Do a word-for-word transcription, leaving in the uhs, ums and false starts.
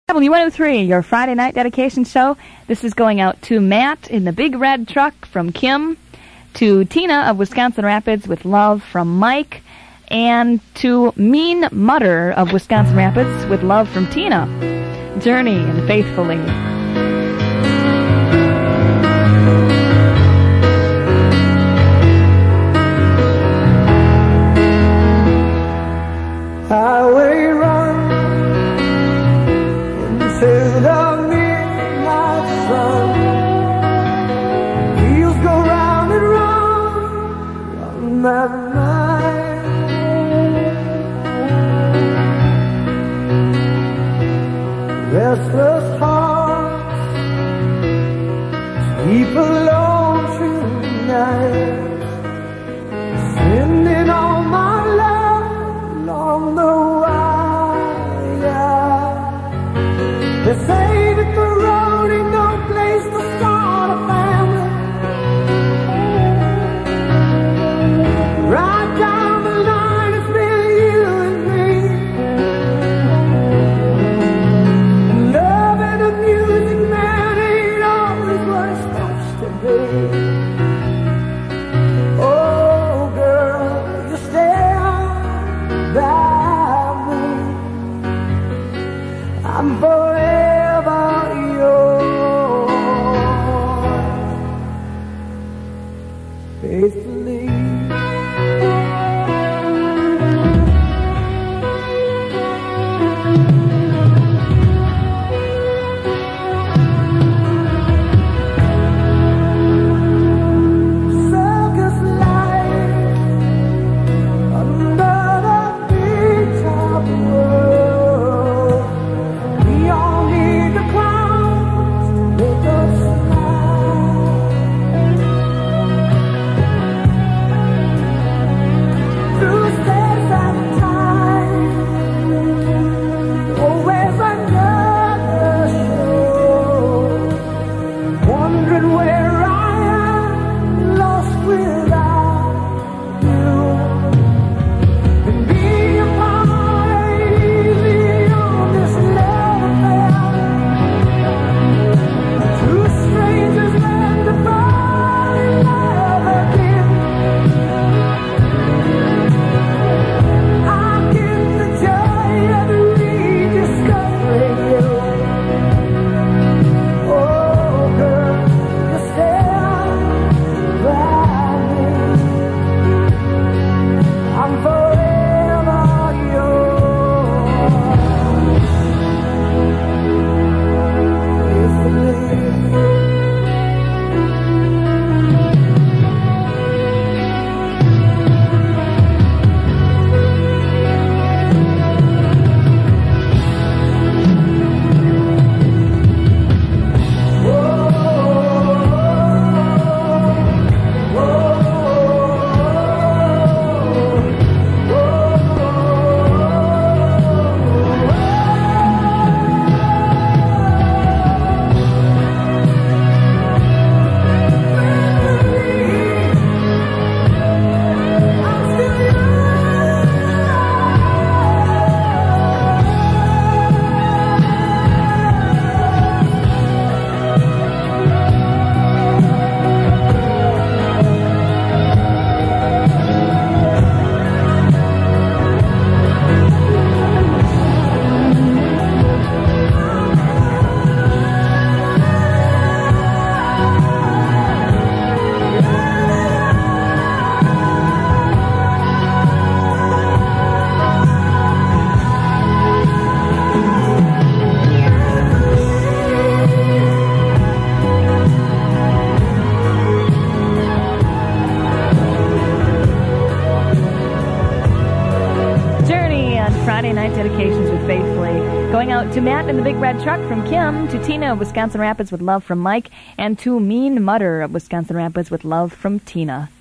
W one oh three, your Friday night dedication show. This is going out to Matt in the big red truck from Kim, to Tina of Wisconsin Rapids with love from Mike, and to Mean Mutter of Wisconsin Rapids with love from Tina. Journey and Faithfully. Highway run into the midnight sun. Wheels go round and round on my mind. Restless hearts sleep alone tonight, sending all my love along the wire. They say that the road ain't no place to start a family. Right down the line, it's been you and me. Love and the music, man, ain't always what it's supposed to be. Oh, girl, you stand by me. I'm forever yours, faithfully. Circus life under the big top world. We all need the clowns to make us smile. Through space and time, always another show. Wondering where I am, lost without you. And being apart ain't easy on this love affair. Two strangers meant to fall in love again. I get the joy of rediscovering you. Oh, girl, you stand by me. I'm forever yours, faithfully. Journey on Friday night dedications with Faithfully. Going out to Matt in the big red truck from Kim, to Tina of Wisconsin Rapids with love from Mike, and to Mean Mutter of Wisconsin Rapids with love from Tina.